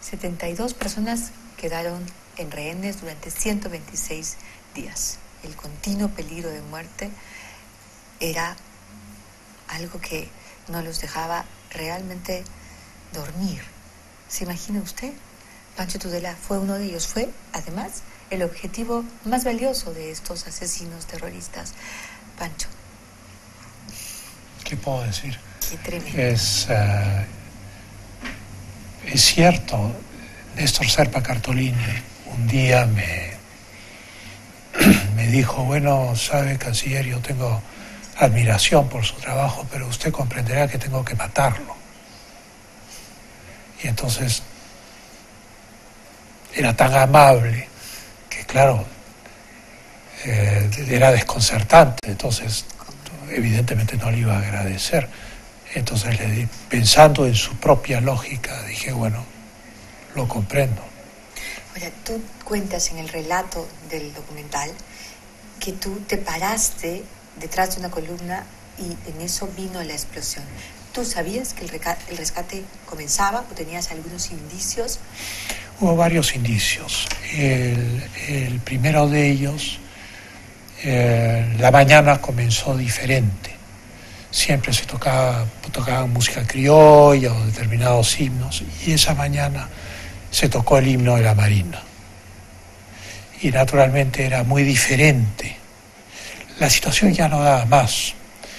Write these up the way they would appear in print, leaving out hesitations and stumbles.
72 personas quedaron en rehenes durante 126 días. El continuo peligro de muerte era algo que no los dejaba realmente dormir. ¿Se imagina usted? Pancho Tudela fue uno de ellos. Fue, además, el objetivo más valioso de estos asesinos terroristas. Pancho. ¿Qué puedo decir? Qué tremendo. Es cierto, Néstor Serpa Cartolini un día me dijo, bueno, sabe, canciller, yo tengo admiración por su trabajo, pero usted comprenderá que tengo que matarlo. Y entonces era tan amable que, claro, era desconcertante, entonces evidentemente no le iba a agradecer. Entonces pensando en su propia lógica, dije, bueno, lo comprendo. Oye, tú cuentas en el relato del documental que tú te paraste detrás de una columna y en eso vino la explosión. ¿Tú sabías que el rescate comenzaba o tenías algunos indicios? Hubo varios indicios. El primero de ellos, la mañana comenzó diferente. Siempre se tocaba música criolla o determinados himnos, y esa mañana se tocó el himno de la Marina. Y naturalmente era muy diferente. La situación ya no daba más.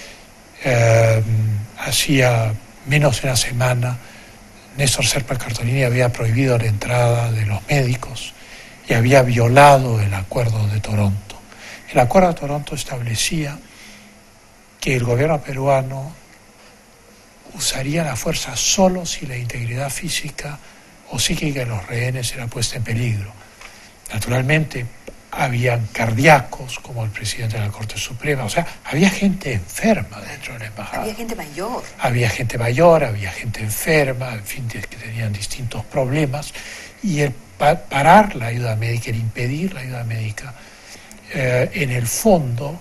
Hacía menos de una semana, Néstor Serpa Cartolini había prohibido la entrada de los médicos y había violado el Acuerdo de Toronto. El Acuerdo de Toronto establecía que el gobierno peruano usaría la fuerza solo si la integridad física o psíquica de los rehenes era puesta en peligro. Naturalmente, habían cardíacos, como el presidente de la Corte Suprema, o sea, había gente enferma dentro de la embajada. Había gente mayor. Había gente mayor, había gente enferma, en fin, que tenían distintos problemas, y el parar la ayuda médica, el impedir la ayuda médica, en el fondo,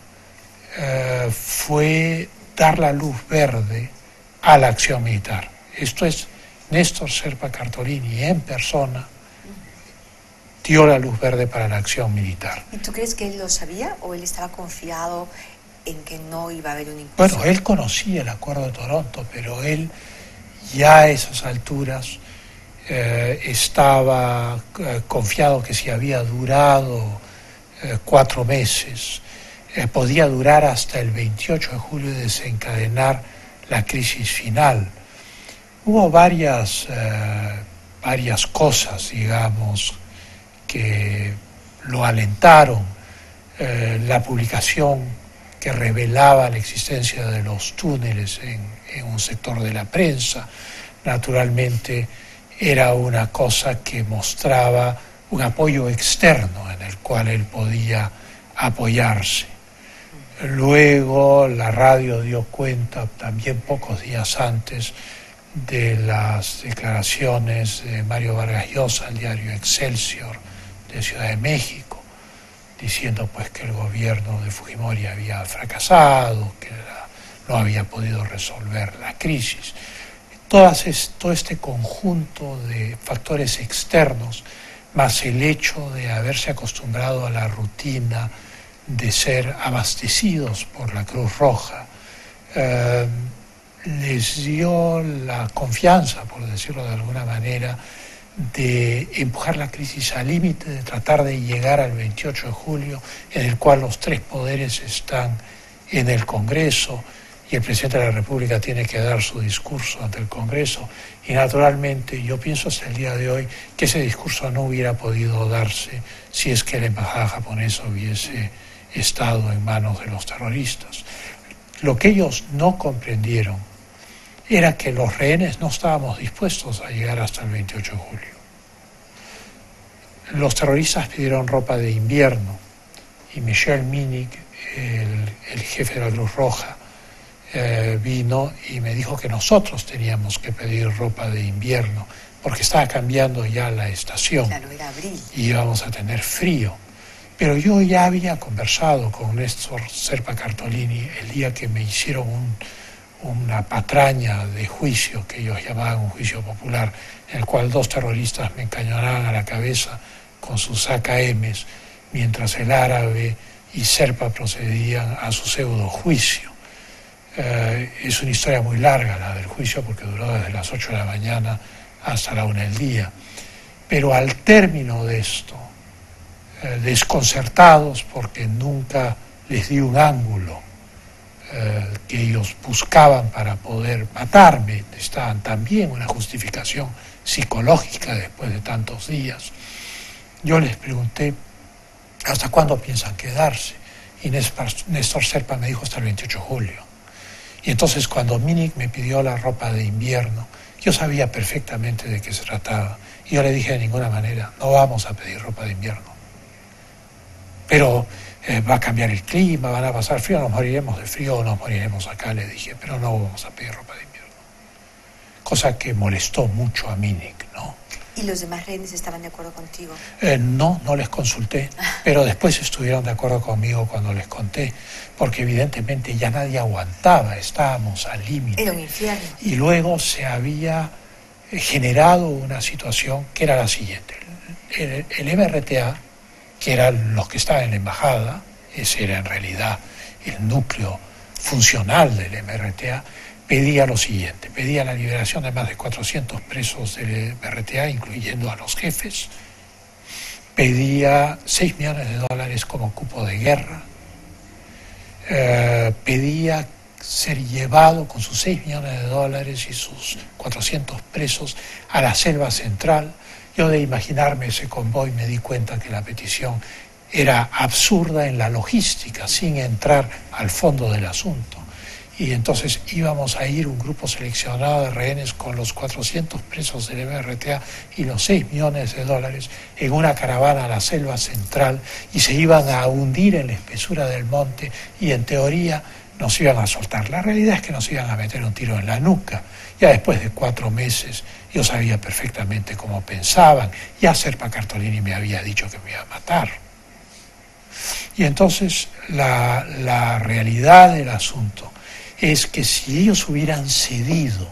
fue dar la luz verde a la acción militar. Esto es, Néstor Serpa Cartolini en persona dio la luz verde para la acción militar. ¿Y tú crees que él lo sabía o él estaba confiado en que no iba a haber un incursión? Bueno, él conocía el Acuerdo de Toronto, pero él ya a esas alturas estaba confiado que si había durado 4 meses, podía durar hasta el 28 de julio y desencadenar la crisis final. Hubo varias cosas, digamos, que lo alentaron. La publicación que revelaba la existencia de los túneles en un sector de la prensa, naturalmente era una cosa que mostraba un apoyo externo en el cual él podía apoyarse. Luego la radio dio cuenta también pocos días antes de las declaraciones de Mario Vargas Llosa al diario Excelsior de Ciudad de México, diciendo pues que el gobierno de Fujimori había fracasado, que no había podido resolver la crisis. Todo este conjunto de factores externos, más el hecho de haberse acostumbrado a la rutina de ser abastecidos por la Cruz Roja, les dio la confianza, por decirlo de alguna manera, de empujar la crisis al límite, de tratar de llegar al 28 de julio, en el cual los 3 poderes están en el Congreso y el presidente de la República tiene que dar su discurso ante el Congreso. Y naturalmente yo pienso hasta el día de hoy que ese discurso no hubiera podido darse si es que la embajada japonesa hubiese estado en manos de los terroristas. Lo que ellos no comprendieron era que los rehenes no estábamos dispuestos a llegar hasta el 28 de julio. Los terroristas pidieron ropa de invierno y Michel Minig, el jefe de la Cruz Roja, vino y me dijo que nosotros teníamos que pedir ropa de invierno porque estaba cambiando ya la estación. Claro, era abril. Y íbamos a tener frío. Pero yo ya había conversado con Néstor Serpa Cartolini el día que me hicieron una patraña de juicio que ellos llamaban un juicio popular, en el cual 2 terroristas me encañonaban a la cabeza con sus AKMs, mientras el árabe y Serpa procedían a su pseudo juicio. Es una historia muy larga la del juicio, porque duró desde las 8 de la mañana hasta la 1 del día. Pero al término de esto, desconcertados porque nunca les di un ángulo que ellos buscaban para poder matarme, estaban también una justificación psicológica después de tantos días. Yo les pregunté, ¿hasta cuándo piensan quedarse? Y Néstor Serpa me dijo, hasta el 28 de julio. Y entonces cuando Minik me pidió la ropa de invierno, yo sabía perfectamente de qué se trataba. Y yo le dije, de ninguna manera, no vamos a pedir ropa de invierno. Pero va a cambiar el clima, van a pasar frío, nos moriremos de frío o nos moriremos acá, le dije, pero no vamos a pedir ropa de invierno. Cosa que molestó mucho a Minik, ¿no? ¿Y los demás rehenes estaban de acuerdo contigo? No les consulté, pero después estuvieron de acuerdo conmigo cuando les conté, porque evidentemente ya nadie aguantaba, estábamos al límite. Era un infierno. Y luego se había generado una situación que era la siguiente. El MRTA, que eran los que estaban en la embajada, ese era en realidad el núcleo funcional del MRTA, pedía lo siguiente, pedía la liberación de más de 400 presos del MRTA, incluyendo a los jefes, pedía $6 millones como cupo de guerra, pedía ser llevado con sus $6 millones y sus 400 presos a la selva central. Yo, de imaginarme ese convoy, me di cuenta que la petición era absurda en la logística, sin entrar al fondo del asunto. Y entonces íbamos a ir un grupo seleccionado de rehenes con los 400 presos del MRTA y los $6 millones en una caravana a la selva central, y se iban a hundir en la espesura del monte y en teoría nos iban a soltar. La realidad es que nos iban a meter un tiro en la nuca. Ya después de 4 meses yo sabía perfectamente cómo pensaban. Ya Serpa Cartolini me había dicho que me iba a matar. Y entonces la realidad del asunto es que si ellos hubieran cedido,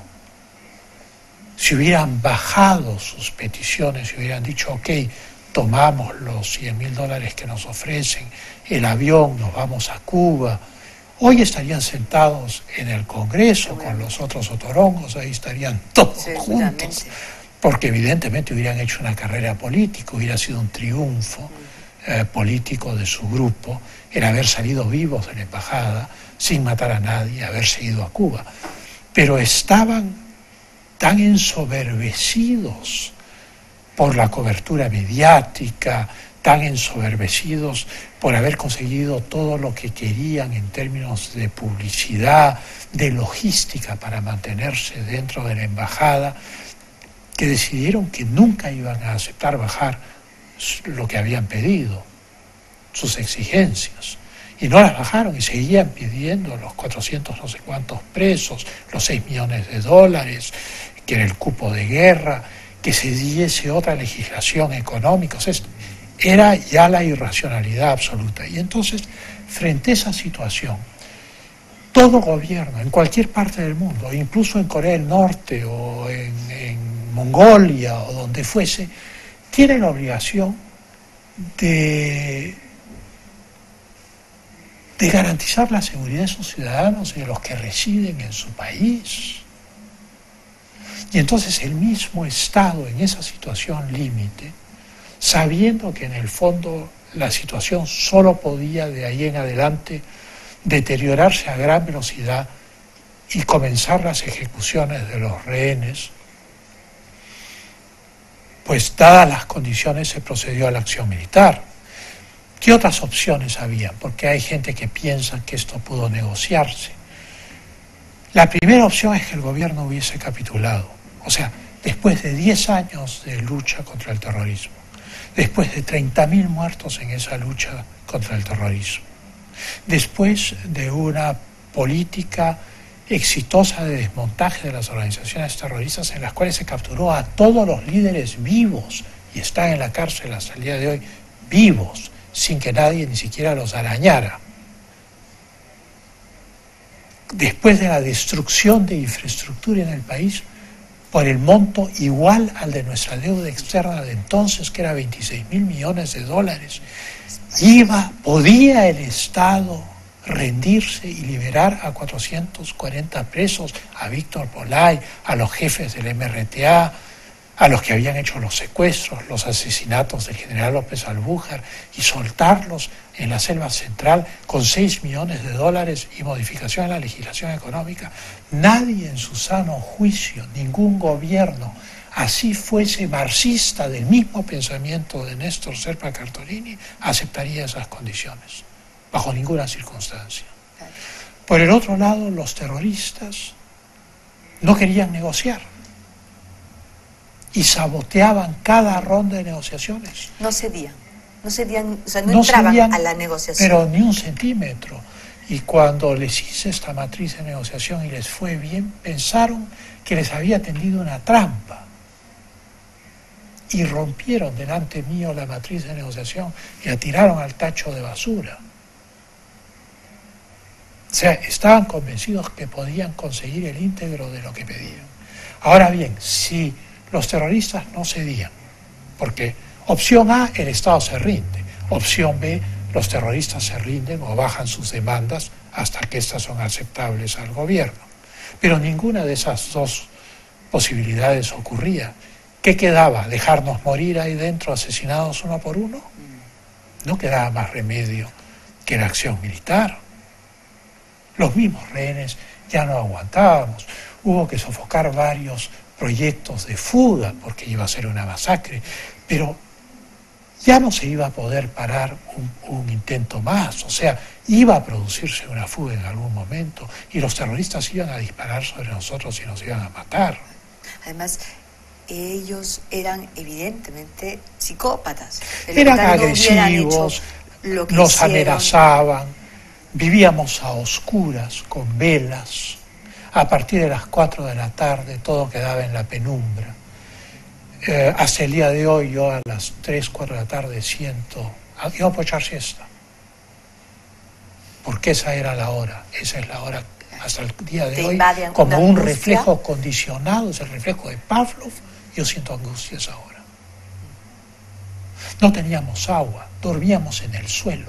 si hubieran bajado sus peticiones, si hubieran dicho, ok, tomamos los $100.000 que nos ofrecen, el avión, nos vamos a Cuba, hoy estarían sentados en el Congreso con los otros otorongos, ahí estarían todos juntos, porque evidentemente hubieran hecho una carrera política, hubiera sido un triunfo político de su grupo, el haber salido vivos de la embajada, sin matar a nadie, haberse ido a Cuba. Pero estaban tan ensoberbecidos por la cobertura mediática, tan ensoberbecidos por haber conseguido todo lo que querían en términos de publicidad, de logística para mantenerse dentro de la embajada, que decidieron que nunca iban a aceptar bajar lo que habían pedido, sus exigencias. Y no las bajaron y seguían pidiendo los 400 no sé cuántos presos, los $6 millones, que era el cupo de guerra, que se diese otra legislación económica. O sea, era ya la irracionalidad absoluta. Y entonces, frente a esa situación, todo gobierno, en cualquier parte del mundo, incluso en Corea del Norte o en Mongolia o donde fuese, tiene la obligación de garantizar la seguridad de sus ciudadanos y de los que residen en su país. Y entonces el mismo Estado, en esa situación límite, sabiendo que en el fondo la situación solo podía de ahí en adelante deteriorarse a gran velocidad y comenzar las ejecuciones de los rehenes, pues dadas las condiciones se procedió a la acción militar. ¿Qué otras opciones había? Porque hay gente que piensa que esto pudo negociarse. La primera opción es que el gobierno hubiese capitulado. O sea, después de 10 años de lucha contra el terrorismo, después de 30.000 muertos en esa lucha contra el terrorismo, después de una política exitosa de desmontaje de las organizaciones terroristas en las cuales se capturó a todos los líderes vivos y están en la cárcel hasta el día de hoy vivos, sin que nadie ni siquiera los arañara. después de la destrucción de infraestructura en el país, por el monto igual al de nuestra deuda externa de entonces, que era 26.000 millones de dólares, podía el Estado rendirse y liberar a 440 presos, a Víctor Polay, a los jefes del MRTA, a los que habían hecho los secuestros, los asesinatos del general López Albújar, y soltarlos en la selva central con 6 millones de dólares y modificación de la legislación económica. Nadie en su sano juicio, ningún gobierno, así fuese marxista del mismo pensamiento de Néstor Serpa Cartolini, aceptaría esas condiciones, bajo ninguna circunstancia. Por el otro lado, los terroristas no querían negociar y saboteaban cada ronda de negociaciones. No cedían, o sea, no entraban a la negociación. Pero ni un centímetro. Y cuando les hice esta matriz de negociación y les fue bien, pensaron que les había tendido una trampa. Y rompieron delante mío la matriz de negociación y la tiraron al tacho de basura. O sea, estaban convencidos que podían conseguir el íntegro de lo que pedían. Ahora bien, si los terroristas no cedían, porque opción A, el Estado se rinde, opción B, los terroristas se rinden o bajan sus demandas hasta que éstas son aceptables al gobierno. Pero ninguna de esas dos posibilidades ocurría. ¿Qué quedaba? ¿Dejarnos morir ahí dentro asesinados uno por uno? No quedaba más remedio que la acción militar. Los mismos rehenes ya no aguantábamos. Hubo que sofocar varios proyectos de fuga porque iba a ser una masacre, pero ya no se iba a poder parar un intento más. O sea, iba a producirse una fuga en algún momento y los terroristas iban a disparar sobre nosotros y nos iban a matar. Además, ellos eran evidentemente psicópatas. Eran agresivos, nos amenazaban, vivíamos a oscuras, con velas. A partir de las 4 de la tarde todo quedaba en la penumbra. Hasta el día de hoy yo a las 3, 4 de la tarde siento, iba a echar siesta. Porque esa era la hora, esa es la hora hasta el día de hoy, como un reflejo condicionado, es el reflejo de Pavlov, yo siento angustia a esa hora. No teníamos agua, dormíamos en el suelo.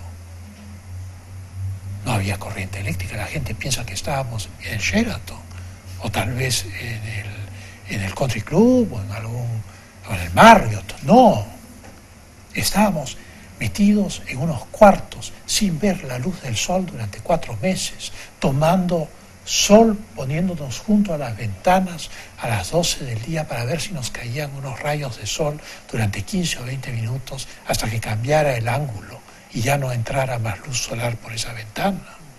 No había corriente eléctrica, la gente piensa que estábamos en Sheraton, o tal vez en el Country Club, o en el Marriott. No, estábamos metidos en unos cuartos sin ver la luz del sol durante 4 meses, tomando sol, poniéndonos junto a las ventanas a las 12 del día para ver si nos caían unos rayos de sol durante 15 o 20 minutos hasta que cambiara el ángulo y ya no entrara más luz solar por esa ventana.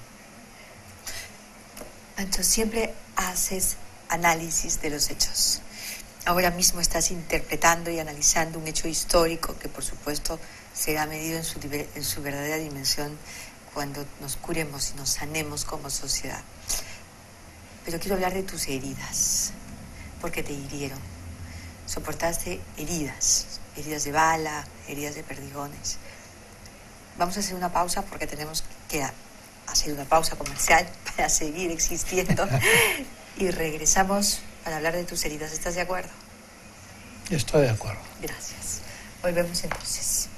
Pancho, siempre haces análisis de los hechos. Ahora mismo estás interpretando y analizando un hecho histórico que, por supuesto, será medido en su verdadera dimensión cuando nos curemos y nos sanemos como sociedad. Pero quiero hablar de tus heridas, porque te hirieron. Soportaste heridas de bala, heridas de perdigones. Vamos a hacer una pausa porque tenemos que hacer una pausa comercial para seguir existiendo y regresamos para hablar de tus heridas. ¿Estás de acuerdo? Estoy de acuerdo. Gracias. Volvemos entonces.